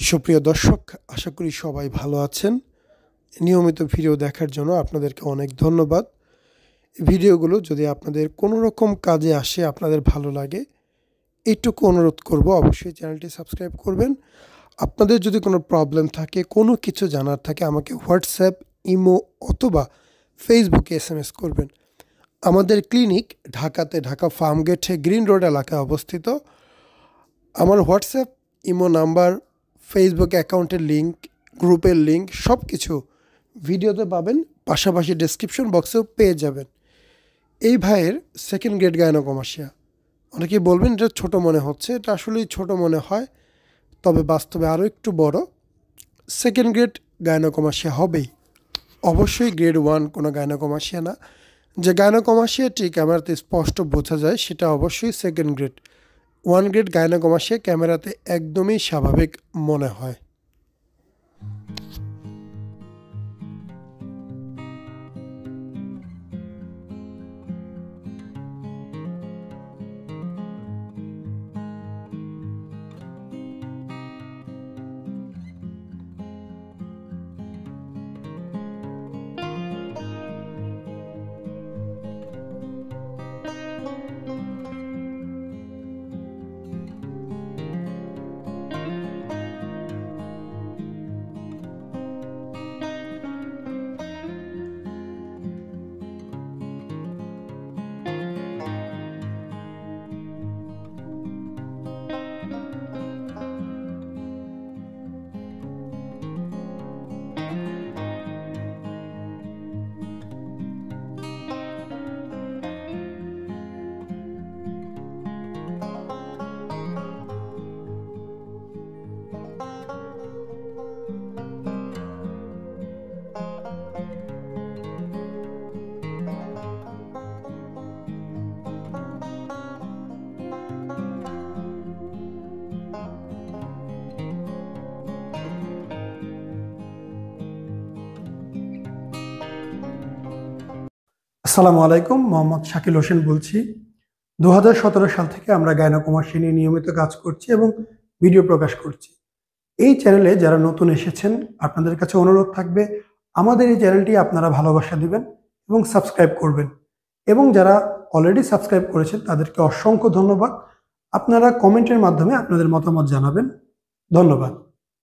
সুপ্রিয় দর্শক, আশা করি সবাই ভালো আছেন। নিয়মিত ভিডিও দেখার জন্য আপনাদেরকে অনেক ধন্যবাদ। ভিডিওগুলো যদি আপনাদের কোনো রকম কাজে আসে, আপনাদের ভালো লাগে, এইটুকু অনুরোধ করব, অবশ্যই চ্যানেলটি সাবস্ক্রাইব করবেন। আপনাদের যদি কোনো প্রবলেম থাকে, কোনো কিছু জানার থাকে, আমাকে হোয়াটসঅ্যাপ, ইমো অথবা ফেসবুকে SMS করবেন। আমাদের ক্লিনিক ঢাকাতে, ঢাকা ফার্মগেটে গ্রিন রোড এলাকায় অবস্থিত। আমার হোয়াটসঅ্যাপ, ইমো নাম্বার, ফেসবুক অ্যাকাউন্টের লিঙ্ক, গ্রুপের লিঙ্ক সব কিছু ভিডিওতে পাবেন, পাশাপাশি ডেসক্রিপশন বক্সেও পেয়ে যাবেন। এই ভাইয়ের সেকেন্ড গ্রেড গাইনোকমাসিয়া। অনেকেই বলবেন এটা ছোট মনে হচ্ছে, এটা আসলেই ছোট মনে হয়, তবে বাস্তবে আরও একটু বড়। সেকেন্ড গ্রেড গাইনোকমাসিয়া হবেই, অবশ্যই গ্রেড 1 কোনো গাইনোকমাসিয়া না। যে গাইনোকমাসিয়াটি ক্যামেরাতে স্পষ্ট বোঝা যায় সেটা অবশ্যই সেকেন্ড গ্রেড। 1 গ্রেড গাইনোকমাসিয়া ক্যামেরাতে একদমই স্বাভাবিক মনে হয়। আসসালামু আলাইকুম, মোহাম্মদ শাকিল হোসেন বলছি। 2017 সাল থেকে আমরা গাইনোকমাসিয়া নিয়ে নিয়মিত কাজ করছি এবং ভিডিও প্রকাশ করছি। এই চ্যানেলে যারা নতুন এসেছেন, আপনাদের কাছে অনুরোধ থাকবে আমাদের এই চ্যানেলটি আপনারা ভালোবাসা দিবেন এবং সাবস্ক্রাইব করবেন। এবং যারা অলরেডি সাবস্ক্রাইব করেছেন তাদেরকে অসংখ্য ধন্যবাদ। আপনারা কমেন্টের মাধ্যমে আপনাদের মতামত জানাবেন। ধন্যবাদ।